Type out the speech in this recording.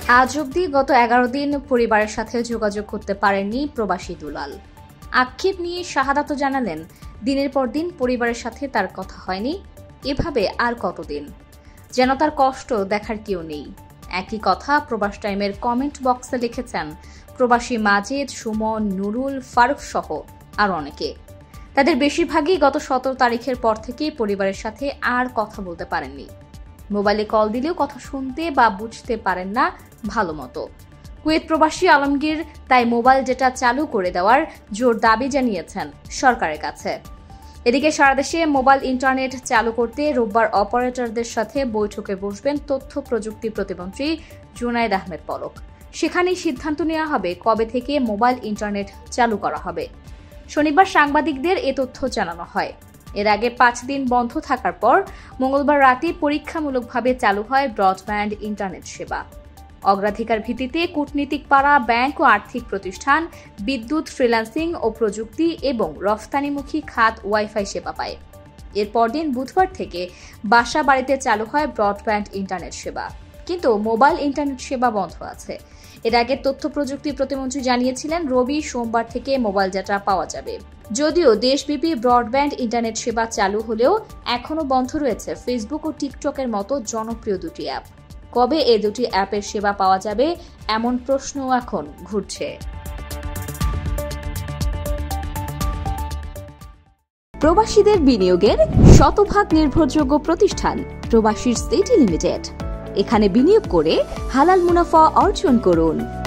আজ অবধি গত 11 দিন পরিবারের সাথে যোগাযোগ করতে পারেননি প্রবাসী দুলাল। আক্ষেপ নিয়ে শাহাদাতও জানালেন, দিনের পর দিন পরিবারের সাথে তার কথা হয়নি, এভাবে আর কতদিন, যেন তার কষ্ট দেখার কেউ নেই। একই কথা প্রবাস টাইমের কমেন্ট বক্সে লিখেছেন প্রবাসী মাজেদ, সুমন, নুরুল, ফারুক সহ আর অনেকে। তাদের বেশিরভাগই গত 17 তারিখের পর থেকে পরিবারের সাথে আর কথা বলতে পারেননি। মোবাইলে কল দিলেও কথা শুনতে বা বুঝতে পারেন না ভালো মতো। কুয়েত প্রবাসী আলমগীর তাই মোবাইল ডেটা চালু করে দেওয়ার জোর দাবি জানিয়েছেন সরকারের কাছে। এদিকে সারা দেশে মোবাইল ইন্টারনেট চালু করতে রোববার অপারেটরদের সাথে বৈঠকে বসবেন তথ্য প্রযুক্তি প্রতিমন্ত্রী জুনায়েদ আহমেদ পলক। সেখানেই সিদ্ধান্ত নেওয়া হবে কবে থেকে মোবাইল ইন্টারনেট চালু করা হবে। শনিবার সাংবাদিকদের এ তথ্য জানানো হয়। এর আগে 5 দিন বন্ধ থাকার পর মঙ্গলবার রাতে পরীক্ষামূলকভাবে চালু হয় ব্রডব্যান্ড ইন্টারনেট সেবা। অগ্রাধিকার ভিত্তিতে কূটনীতিক পাড়া, ব্যাংক ও আর্থিক প্রতিষ্ঠান, বিদ্যুৎ, ফ্রিল্যান্সিং ও প্রযুক্তি এবং রফতানিমুখী খাত ওয়াইফাই সেবা পায়। এর পরদিন বুধবার থেকে বাসা বাড়িতে চালু হয় ব্রডব্যান্ড ইন্টারনেট সেবা, কিন্তু মোবাইল ইন্টারনেট সেবা বন্ধ আছে। এর আগে তথ্য প্রযুক্তি প্রতিমন্ত্রী জানিয়েছিলেন রবি, সোমবার থেকে মোবাইল ডেটা পাওয়া যাবে। যদিও দেশব্যাপী ব্রডব্যান্ড ইন্টারনেট সেবা চালু হলেও এখনও বন্ধ রয়েছে ফেসবুক ও টিকটকের মতো জনপ্রিয় দুটি অ্যাপ। কবে এই দুটি অ্যাপের সেবা পাওয়া যাবে এমন প্রশ্নও এখন ঘুরছে। প্রবাসীদের বিনিয়োগের শতভাগ নির্ভরযোগ্য প্রতিষ্ঠান প্রবাসী সিটি লিমিটেড। এখানে বিনিয়োগ করে হালাল মুনাফা অর্জন করুন।